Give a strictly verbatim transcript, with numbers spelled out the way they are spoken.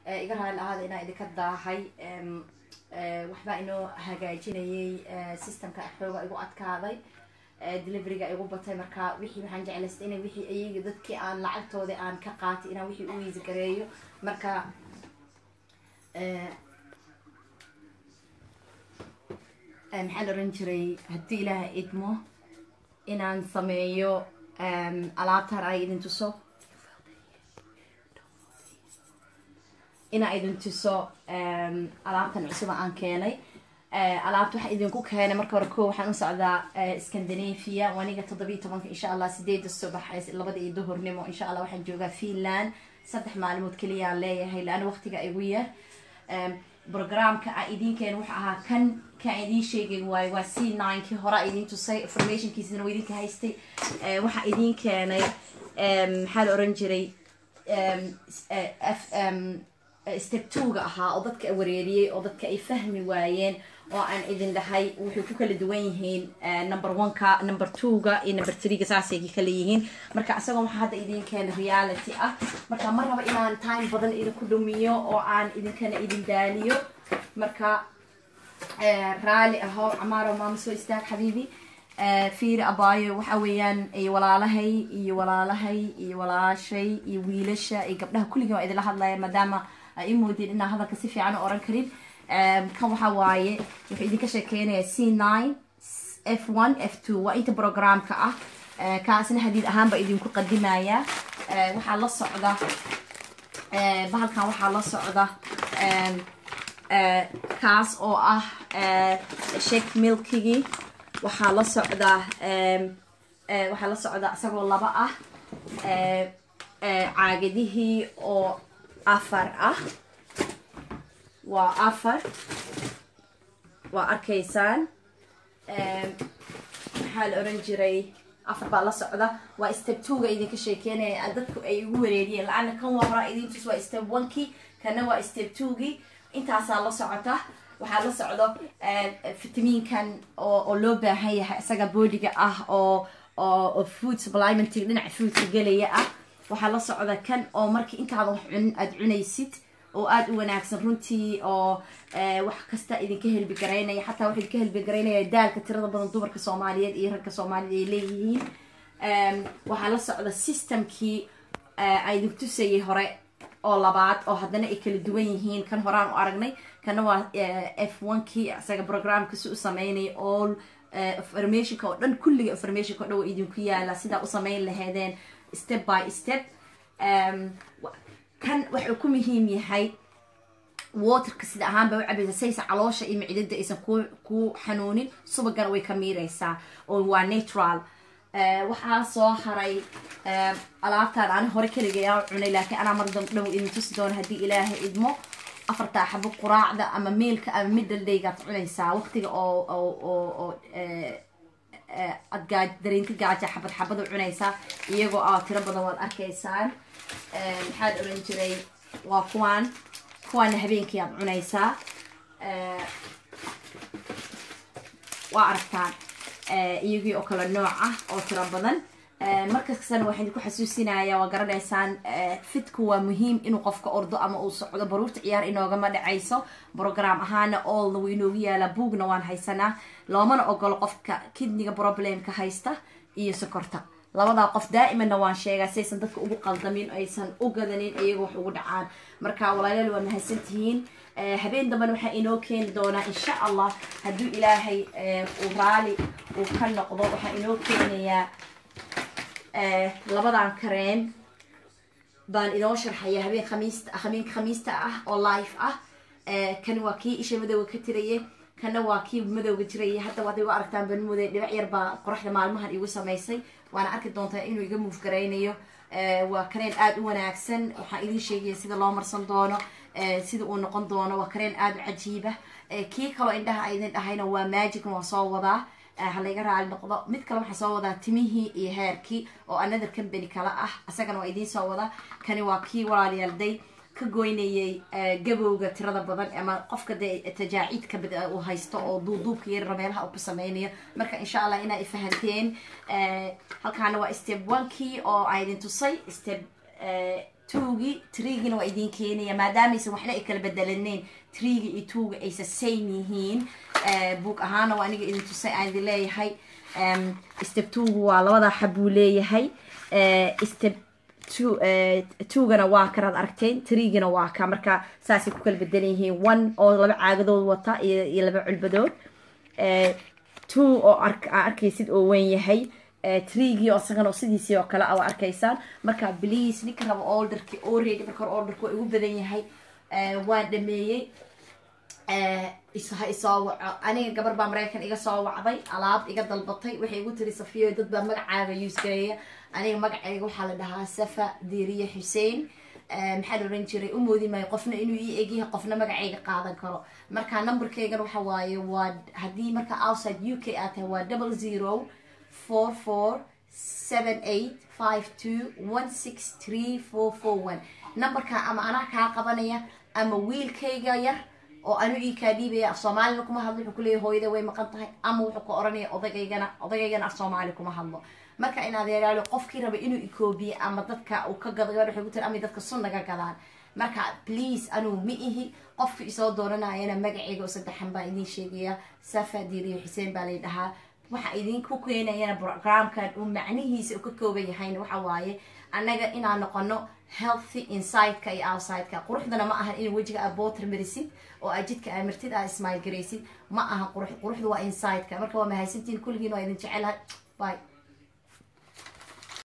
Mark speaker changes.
Speaker 1: iga raali ahaada inaa idinka daahay waxbaa inoo hagaajinayay systemka xooga igu adkaaday deliveryga igu batay marka wixii waxaan jeclaystay inay wixii ayaga dadkii aan lacagtooda aan ka qaatay inaan wixii u easy gareeyo marka maxaa la oran jiray haddii ilaaha idmo inaan sameeyo alaabtan ay idin tuso inaa idin tuso alaabtan cusub aan keenay alaabta waxaa idinku keenay marka hore ko waxaan u socdaa Scandinavia waniga toddobiyo tobanka insha Allah sideeda subax labada iyo duhurnimo insha Allah waxaan joogaa Finland saddex maalmood kaliya aan leeyahay laana waqtiga igu yar programka aan idin keenay waxa ahaa kan ka idin sheegay waay waa C nine ki hore idin tusay information kiisna way idinka haystay waxa idin keenay maxaa la oran jiray step two ga ahaa oo dadka wareeriyay oo dadka ay fahmi waayeen oo aan idin dhahay wuxuu ku kala duwan yihiin number one ka number two ga iyo number three ga saasay kala yihiin marka asagoo waxa hadda idin keen reality ah marka mar raba inaan time badan idinku dhumiyo oo aan idinkana idin daaliyo marka raali aho Amaro maama soo istaag xabiibi fiir abaayo waxa weeyaan ay walaalahay iyo walaalahay iyo walaashay iyo wiilasha iyo gabdhaha kulligood waa idin la hadlayaa maadaama ay moodeen inaan hadalka si fiican u oran karin kan waxa waaye wuxuu idinka sheekeynaya C nine F one F two waa inta programka ah kaasna hadiid ahaan ba idinku qadimaya waxa la socda bahalkan waxa la socda kaas oo ah shake milkigi waxa la socda waxa la socda asagoo laba ah caagadihi oo afar ah waa afar waa arkaysaan maxaa la oran jiray afar baa la socda waa step two ga idinka sheekeynaya dadku ay ugu wareeriyeen la'aana kan waa hore idin tus waa step one ki kana waa step two gi intaasaa la socota waxaa la socdo fitamiinkan oo oo loo baahan yahay isaga boodiga ah oo oo food supplement dhinaca foodka galaya ah waxaa la socda kan oo markii intaada wax cun aad cunaysid oo aad u wanaagsan runtii oo wax kasta idinka helbi gareynaya xataa wax idinka helbi gareynaya daalka tirada badan dumarka Soomaaliyeed iyo ragga Soomaaliyeed ay leeyihiin waxaa la socda systemkii ay idinku tusayay hore oo labaad oo haddana ay kala duwan yihiin kan horaan u aragnay kana waa F one ki asaga programka si u sameynay all information ka oo dhan kulliga information ka oo dhan idinku yaala sida u sameyn lahaydeen step by step kan wuxuu ku muhiim yahay waterka sida ahaan ba u cabaysa saysa caloosha iyo micdada aysan ku ku xanuunin subagan way ka miiraysaa oo waa natural waxaa soo haray alaabtaan aan hore kaliya cunay laakiin ana mar dam dhow idin tusi doon hadii Ilaahay idmo afarta xabo quraacda ama meelka ama middle day-ga cunaysaa waqtiga oo oo oo adgaaj dareenti gaaja xabad xabad u cunaysaa iyagoo ah tiro badan waad arkaysaan maxaa la oran jiray waa kuwan kuwan habeenkii aad cunaysaa waa aragtaan iyagii oo kala nooc ah oo tiro badan markaasna waxaan ku xasuusinayaa waa garanaysaan fitku waa muhiim inuu qofka ordo ama uu socdo baruurta ciyaar inooga ma dhacayso program ahaana all the way inoogu yaala buugna waan haysanaa loomana ogolo qofka kidniga problemka haysta iyo sokorta labada qof daa'iman waan sheegaa saysan dadka ugu qaldamin aysan u gadanin iyaga wax ugu dhacaan marka walaalayaal waa mahadsantihiin habeen dambe waxa inoo keen doona insha Allah haduu Ilaahay uu raali uu ka noqdo waxa inoo keenaya labadan kareen baan inoo sharxaya habeen khamiista habeen khamiista ah oo live ah kan waa kii isha madowga ka tirayay kana waa kii madowga jirayay hadda waad igu aragtaan ban muday dhibac yar baa qoraxda maalmahan igu sameysay waana arki doontaa inuu iga move gareynayo waa kareen aad u wanaagsan waxa idin sheegay sida loo marsan doono sida uu noqon doono waa kareen aad u cajiib ah kii kale indhaha ay idin dhahayna waa magic waa soo wadaa halaga raali noqdo mid kale waxa soo wadaa timihii iyo hairkii oo another company kala ah asagana waa idin soo wada kani waa kii walaaliyalday ka goynayay gabowga tirada badan ama qofka tajaacid bada uu haysto oo duuduubka yar meelaha uu ku sameeyo marka insha Allah inay fahanteen halkaana waa step one kii oo ay idin tusay step توغي تريغينا وإدين كينيا ما دامي سوحنا إكل بدلنين تريغي إتوغ أيسا سيميهين أه بوك أهانا وأنا إذن تسي عندي لي هاي استب توغ وعلى وضع حبو لي هاي أه استب تو أه توغنا واكراد أركتين تريغينا واكا مركا ساسي كل بدلنين وان أو لبع عاقدود وطا يلبع البدود أه تو أو أرك أركيسيد أو وين يهي تريجي أو سجن أو سديسي أو كلا أو أركيسان مركا بليس نكرا أوردر كي أوريدي مركا أوردر كو يقول بدني هاي واد دمية إسها إساو أنا قبل بأمريكان إيجا ساو عضي ألعاب إيجا ضلبطي وحي قلت لي صفية ضد بمقعة يوز كريه أنا مقعة يقول حال لها سفا ديرية حسين محل رينجري أمودي ما يقفنا إنه يجيها قفنا مقعة قاعدة كرو مركا نمبر كيجا وحواي واد هدي مركا outside يو كي أته واد double zero four four seven eight five two one six three four four one نمبر كا أما أنا كا قبنية أما ويل كيجا ير أو أنا إيه كديبة الصومالي لكم هذا كله هو إذا وين مقطع أما وحكو أرني أضيجنا أضيجنا الصومالي لكم هذا مركا إن هذا يقولوا قف كيرا بإنه يكوبي أما ضدك أو كجذا يروح يقول أمي ضدك الصنة كذا مركا بليز أنا مئه قف إصاد دورنا أنا مجعي وصدق حنبا إني شيء سفا ديري حسين بالي لها waxa idinku keenayana programkan uu macnihiisa uu ka kooban yahay waxa waaye anaga inaan noqono healthy inside ka iyo outside ka quruxdana ma aha in wajiga abootir marisid oo ajidka amartid aa smile gareysid ma aha qurux quruxdu waa inside ka marka waa mahaysantiin kulligiin waa idin jecelahay bye